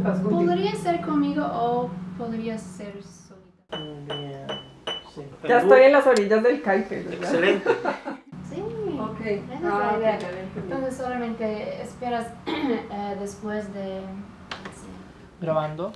Podría ser conmigo o podría ser solita. Bien, sí. Ya estoy en las orillas del Caipe, ¿verdad? Excelente. Sí. Ok. Esa es Ah, la idea. ok, ya lo entendí. Entonces solamente esperas después de... sí. Grabando.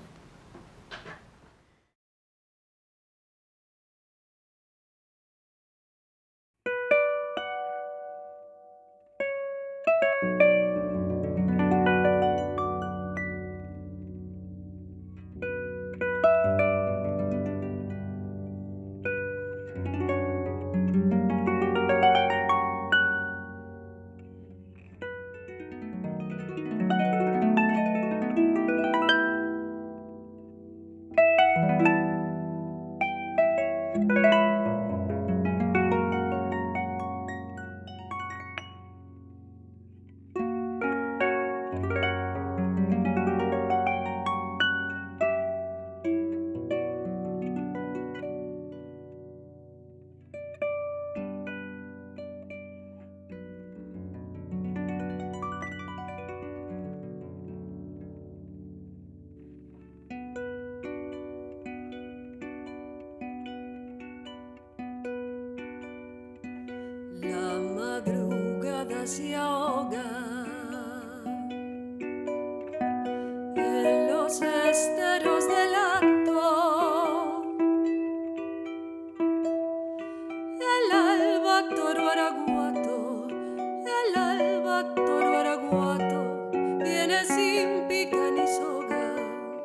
La madrugada se ahoga en los esteros del acto. El alba toro araguato, el alba toro araguato viene sin pica ni soga.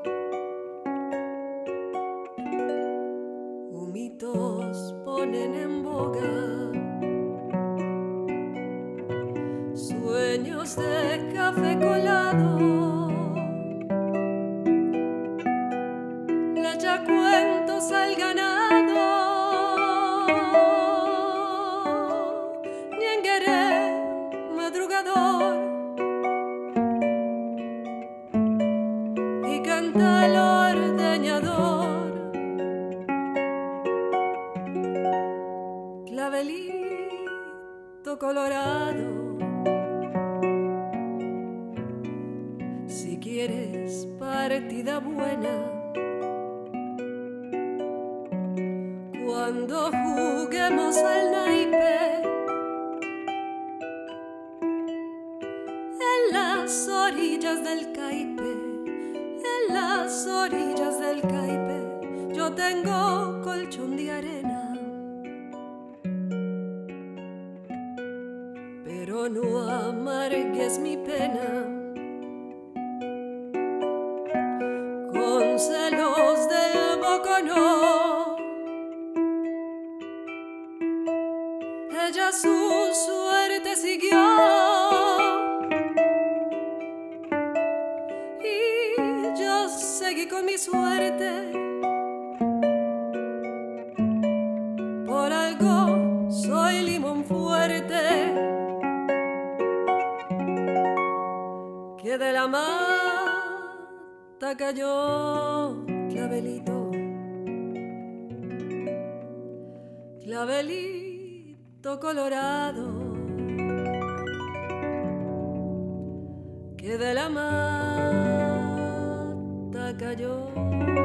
Humitos ponen en boga sueños de café colado, le echa cuentos al ganado, ñengueré madrugador, y canta el ordeñador, clavelito colorado. Si quieres partida buena, cuando juguemos al naipe, en las orillas del Caipe, en las orillas del Caipe, yo tengo colchón de arena, pero no amargues mi pena con celos del boconó. Ella su suerte siguió y yo seguí con mi suerte. Por algo soy limón fuerte que de la mata cayó clavelito, clavelito colorado, que de la mata cayó.